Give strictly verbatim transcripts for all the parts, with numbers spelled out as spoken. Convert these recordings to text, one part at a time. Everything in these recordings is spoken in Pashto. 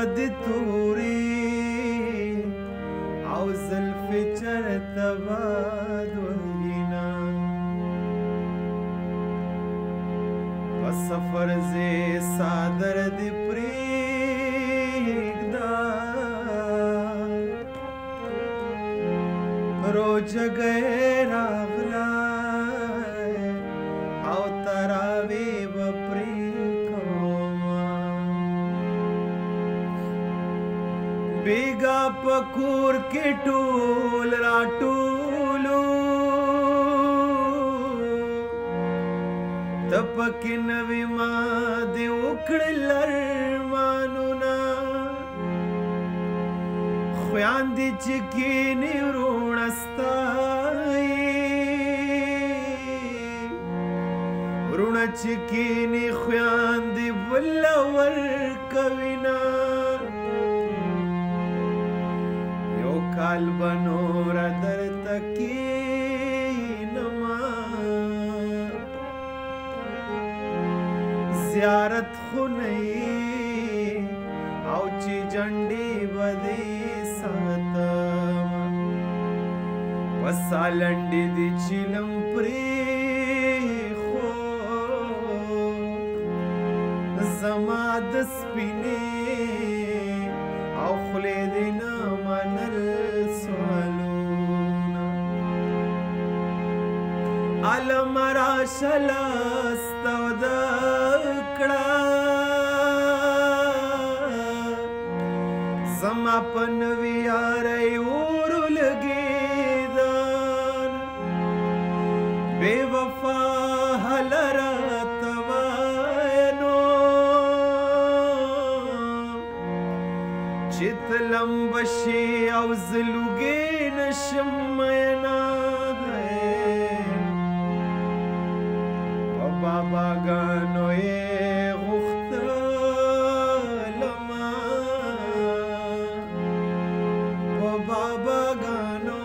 د توري او زلفې چرته باد وهینا په سفر زې څادر دې پرېږده روجګی راغلی او تراوې به پرې کومه بیګا په کور کې ټول راټولو ته پکې نوې ما دې وکړل ارمانونه خویندې چې کینې وروڼه ستایي وروڼه چې کینې خویندې بله ورکوینه یو کال به نوره درته کینما زیارت خو نه او چې جنډې به دې ساتم په سالنډې دې چیلم پرېښود زما د سپینې او خولې دې نه منل سوالونه علم راشه لاس توده کړه زما په نوې یارۍ اور لګېدن بې وفا هله راته وایه نو چې ته لمبه شې او زه لوګې نشم میینه په باباګانو یې غوښتلمه په باباګانو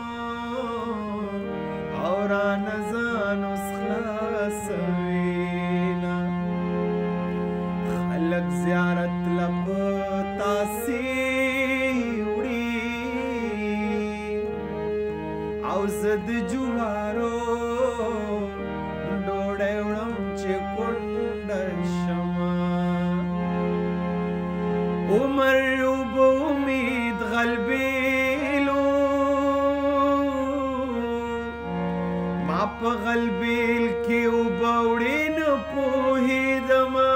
او رانه ځان اوس خلاصوینه خلک زیارت له په تاسې وړي او زه د جوارو ډوډۍ وړم چې کونډه شمه عمر اوبه امید غلبېلو ما په غلبېل کې اوبه وړې نه پوهېدمه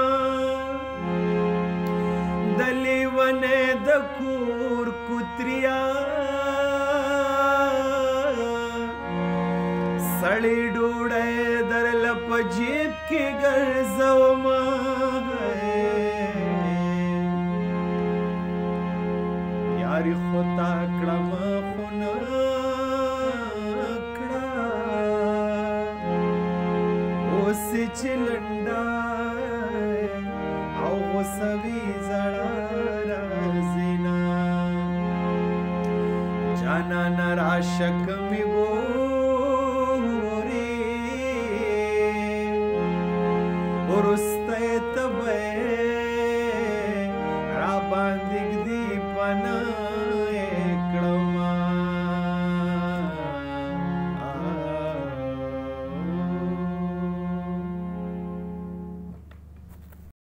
د لیونۍ د کور کوتریا سړې ډوډۍ درله په جیب کې ګرځومه یاري خو تا کړمه خو نه کړه اوس چې لنډه او غوسه وي زړه راځينه جانانه راشه که مې ګورې وروستی ته به